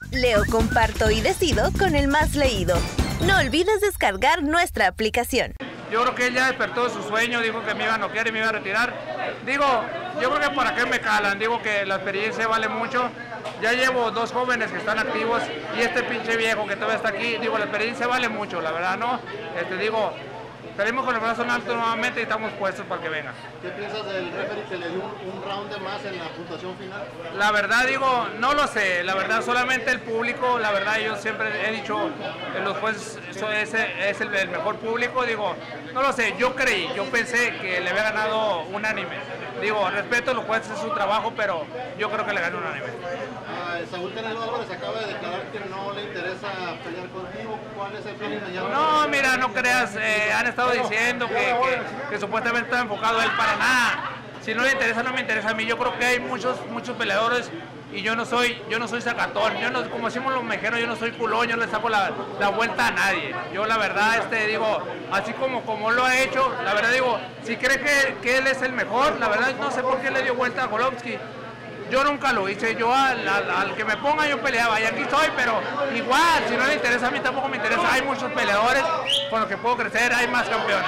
Leo, comparto y decido con el más leído. No olvides descargar nuestra aplicación. Yo creo que él ya despertó de su sueño, dijo que me iba a noquear y me iba a retirar. Digo, yo creo que para qué me calan, digo que la experiencia vale mucho. Ya llevo 2 jóvenes que están activos y este pinche viejo que todavía está aquí, digo, la experiencia vale mucho, la verdad, ¿no? Digo, salimos con el brazo en alto nuevamente y estamos puestos para que venga. ¿Qué piensas del referee que le dio un round de más en la puntuación final? La verdad, digo, no lo sé, la verdad, solamente el público, la verdad, yo siempre he dicho, los jueces es el mejor público, digo, no lo sé, yo pensé que le había ganado unánime. Digo, respeto a los jueces, es su trabajo, pero yo creo que le ganó unánime. Saúl Canelo Álvarez acaba de declarar que no le interesa pelear contigo. ¿Cuál es el plan inmediato? No, mira, no creas, han estado diciendo que supuestamente está enfocado él para nada. Si no le interesa, no me interesa a mí. Yo creo que hay muchos peleadores y yo no soy sacatón. Como decimos los mexicanos, yo no soy culón, yo no le saco la vuelta a nadie. Yo la verdad, digo, así como lo ha hecho, la verdad digo, si cree que él es el mejor, la verdad no sé por qué le dio vuelta a Golovkin. Yo nunca lo hice, yo al que me ponga yo peleaba y aquí estoy, pero igual, si no le interesa a mí tampoco me interesa. Hay muchos peleadores con los que puedo crecer, hay más campeones.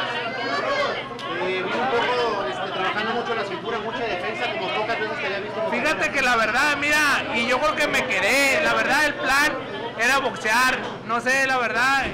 Vi un poco trabajando mucho en la cintura, mucha defensa, como pocas veces que había visto. Fíjate que la verdad, mira, y yo creo que me quedé, la verdad el plan era boxear, no sé, la verdad,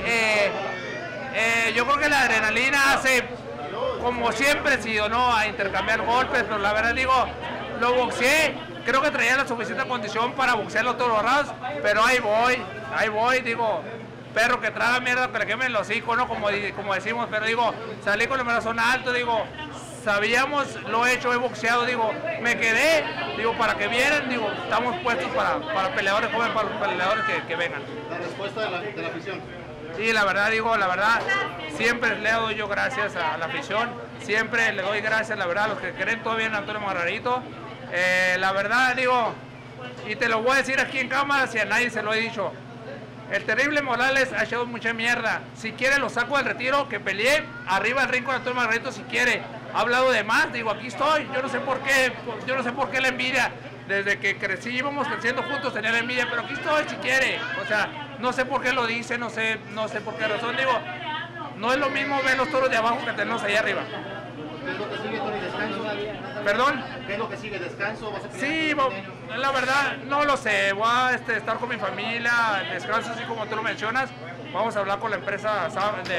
yo creo que la adrenalina hace, como siempre he sido, ¿no? A intercambiar golpes, pero la verdad digo, lo boxeé, creo que traía la suficiente condición para boxearlo todos los rounds, pero ahí voy, digo, perro que traga mierda, que le quemen los hocico, ¿no? Como decimos, pero digo, salí con el corazón alto, digo, sabíamos, lo he hecho, he boxeado, digo, me quedé, digo, para que vieran, digo, estamos puestos para peleadores jóvenes, para los peleadores que vengan. La respuesta de la afición. Sí, la verdad, digo, siempre le doy yo gracias a la afición, siempre le doy gracias, la verdad, a los que creen todavía en Antonio Margarito. La verdad, digo, y te lo voy a decir aquí en cámara, si a nadie se lo he dicho, el terrible Morales ha echado mucha mierda. Si quiere lo saco del retiro, que peleé arriba del ring con Antonio Margarito si quiere. Ha hablado de más, digo, aquí estoy, yo no sé por qué la envidia. Desde que crecí, íbamos creciendo juntos, tenía la envidia, pero aquí estoy si quiere. O sea, no sé por qué lo dice, no sé por qué razón, digo, no es lo mismo ver los toros de abajo que tenerlos allá arriba. ¿Qué es lo que sigue, Tony? ¿Descanso? ¿Perdón? ¿Qué es lo que sigue? ¿Descanso? ¿Vas a pelear? Sí, la verdad, no lo sé. Voy a estar con mi familia, descanso así como tú lo mencionas. Vamos a hablar con la empresa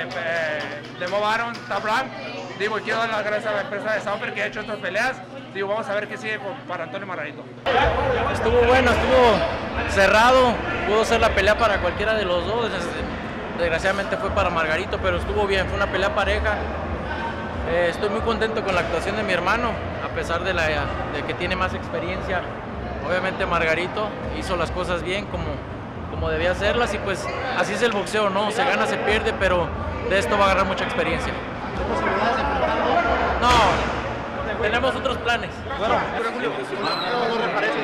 de Bob Arum, Top Rank. Digo, quiero dar las gracias a la empresa de Samper que ha hecho estas peleas. Digo, vamos a ver qué sigue para Antonio Margarito. Estuvo bueno, estuvo cerrado. Pudo ser la pelea para cualquiera de los dos. Desgraciadamente fue para Margarito, pero estuvo bien. Fue una pelea pareja. Estoy muy contento con la actuación de mi hermano, a pesar de que tiene más experiencia. Obviamente Margarito hizo las cosas bien como debía hacerlas y pues así es el boxeo, ¿no? Se gana, se pierde, pero de esto va a agarrar mucha experiencia. ¿Qué posibilidades de enfrentarlo? No, tenemos otros planes. Bueno, no reaparece.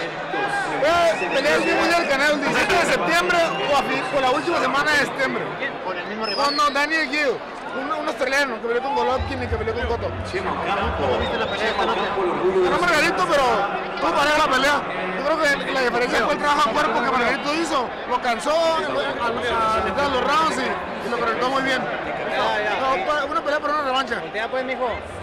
Peleé el mismo día del canal, el 17 de septiembre o la última semana de septiembre. ¿Con el mismo rival? No, Daniel Guido, un australiano que peleó con Golovkin y que peleó con Cotto. ¿Cómo viste la pelea esta noche? Ganó Margarito, pero tuvo pareja la pelea. Yo creo que la diferencia fue el trabajo a cuerpo que Margarito hizo. Lo cansó a mitad de los rounds y lo conectó muy bien. Una pelea para una revancha. Ya pues, mijo.